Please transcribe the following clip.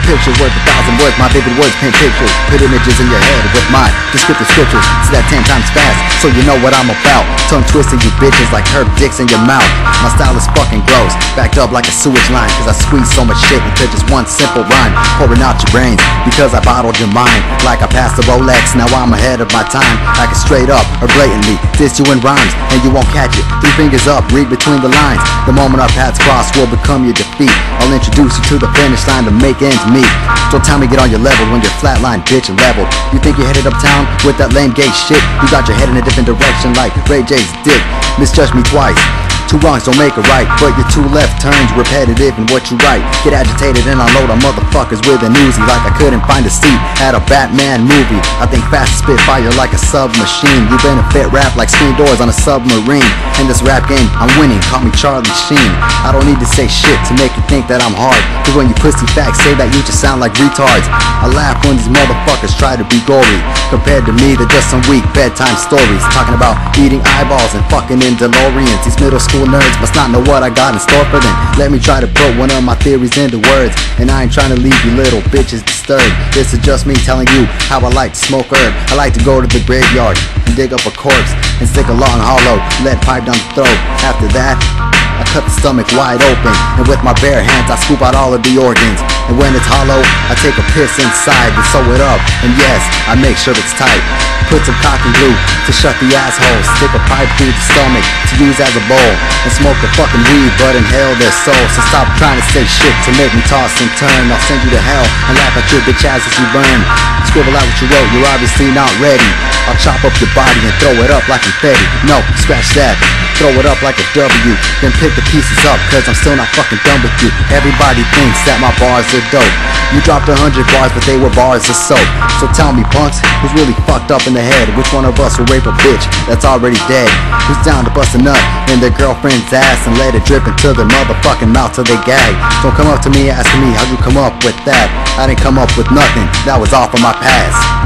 picture's worth 1,000 words. My vivid words paint pictures, put images in your head with my descriptive scriptures. See that 10 times fast, so you know what I'm about. Tongue twisting you bitches like herb dicks in your mouth. My style is fucking gross, backed up like a sewage line, cause I squeeze so much shit into just one simple rhyme. Pouring out your brains, because I bottled your mind. Like I passed the Rolex, now I'm ahead of my time. I can straight up or blatantly diss you in rhymes, and you won't catch it. 3 fingers up, read between the lines. The moment our paths cross will become your defeat. I'll introduce you to the finish line to make ends meet. Don't tell me get on your level when you're flatline, bitch, and level. You think you're headed uptown with that lame gay shit? You got your head in a different direction like Ray J's dick. Misjudge me twice. 2 wrongs don't make a right, but your 2 left turns repetitive in what you write. Get agitated and unload on motherfuckers with an Uzi like I couldn't find a seat at a Batman movie. I think fast spit fire like a submachine. You benefit rap like screen doors on a submarine. In this rap game, I'm winning, call me Charlie Sheen. I don't need to say shit to make you think that I'm hard, cause when you pussy facts say that, you just sound like retards. I laugh when these motherfuckers try to be gory. Compared to me, they're just some weak bedtime stories, talking about eating eyeballs and fucking in DeLoreans. These middle school nerds must not know what I got in store for them. Let me try to put one of my theories into words, and I ain't trying to leave you little bitches disturbed. This is just me telling you how I like to smoke herb. I like to go to the graveyard and dig up a corpse and stick a long hollow lead pipe down the throat. After that, I cut the stomach wide open, and with my bare hands I scoop out all of the organs. And when it's hollow, I take a piss inside to sew it up, and yes, I make sure it's tight. Put some cotton glue to shut the asshole, stick a pipe through the stomach to use as a bowl, and smoke the fucking weed but inhale their soul. So stop trying to say shit to make me toss and turn. I'll send you to hell and laugh at your bitch ass as you burn. Scribble out what you wrote, you're obviously not ready. I'll chop up your body and throw it up like confetti. No, scratch that, throw it up like a W, then pick the pieces up, cause I'm still not fucking done with you. Everybody thinks that my bars are dope. You dropped 100 bars but they were bars of soap. So tell me, punks, who's really fucked up in the head? Which one of us will rape a bitch that's already dead? Who's down to bust a nut in their girlfriend's ass and let it drip into their motherfucking mouth till they gag? Don't come up to me asking me how'd you come up with that. I didn't come up with nothing, that was all from my past.